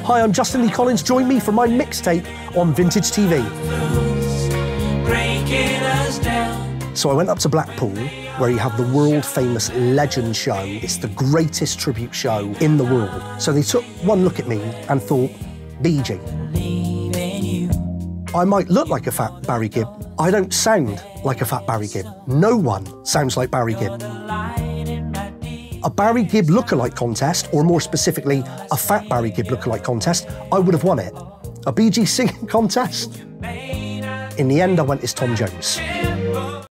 Hi, I'm Justin Lee Collins. Join me for my mixtape on Vintage.TV. So I went up to Blackpool, where you have the world-famous Legend show. It's the greatest tribute show in the world. So they took one look at me and thought, BG. I might look like a fat Barry Gibb. I don't sound like a fat Barry Gibb. No one sounds like Barry Gibb. A Barry Gibb lookalike contest, or more specifically, a fat Barry Gibb lookalike contest, I would have won it. A BG singing contest? In the end, I went as Tom Jones.